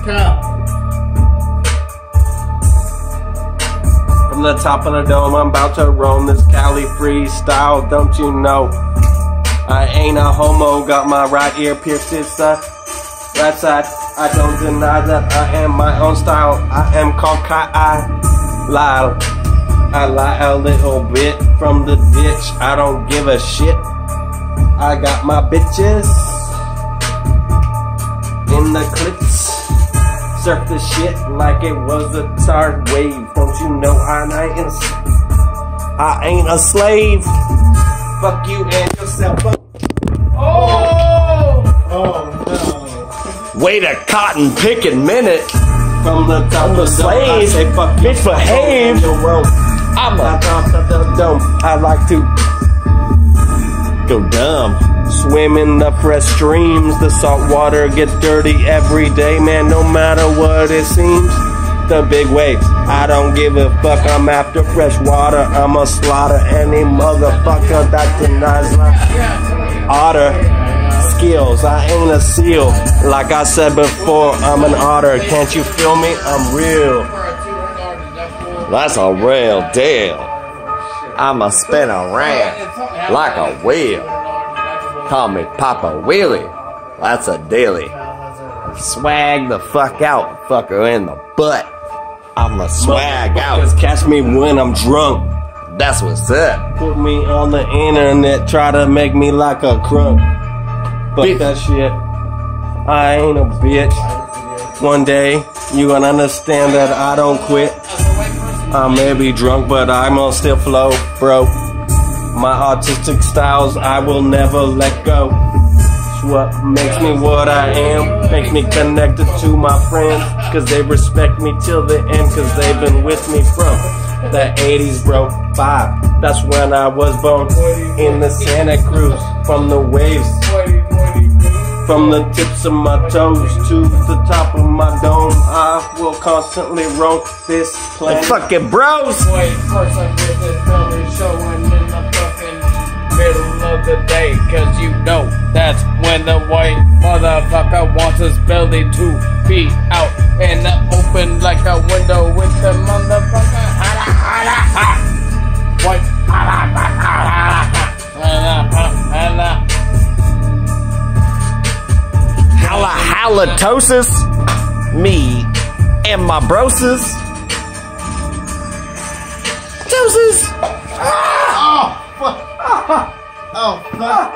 From the top of the dome, I'm about to roam this Cali freestyle, don't you know? I ain't a homo, got my right ear pierced this side, right side. I don't deny that I am my own style. I am called Lyle. I lie a little bit from the ditch. I don't give a shit. I got my bitches in the clips. Surf the shit like it was a tide wave. Don't you know I ain't a slave. Fuck you and yourself up. Oh no. Wait a cotton picking minute. From the top of the slave, say fuck you, behave. I'm a top of the dome. I like to go dumb. Swim in the fresh streams. The salt water gets dirty every day, man, no matter what it seems. The big waves, I don't give a fuck. I'm after fresh water. I'ma slaughter any motherfucker that denies my otter skills. I ain't a seal. Like I said before, I'm an otter. Can't you feel me? I'm real. That's a real deal. I'ma spin around like a wheel. Call me Papa Wheelie. That's a daily. Swag the fuck out, fucker in the butt. I'ma swag out. Just catch me when I'm drunk. That's what's up. Put me on the internet, try to make me like a crunk. Fuck that shit. I ain't a bitch. One day, you gonna understand that I don't quit. I may be drunk, but I'm gonna still flow, bro. My artistic styles, I will never let go. It's what makes me what I am. Makes me connected to my friends. Cause they respect me till the end. Cause they've been with me from the 80s, bro. 5. That's when I was born. In the Santa Cruz. From the waves. From the tips of my toes to the top of my dome, I will constantly roam this planet. Fucking bros! Wait, first I did this belly showing in the fucking middle of the day, cause you know that's when the white motherfucker wants his belly to be out and open like a window with the motherfucker. White. Halitosis, me and my broses. Doses. Oh, fuck. Oh, fuck.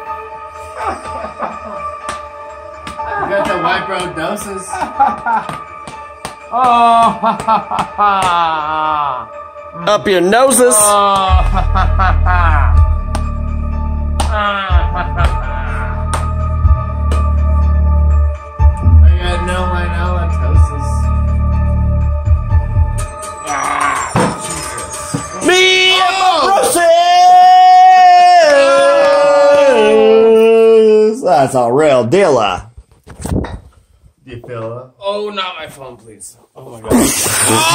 You got the white bro doses? Oh, Up your noses. No, my halitosis. Me and my broses. That's a real dealer. Do you feel it? Oh, not my phone, please. Oh my god.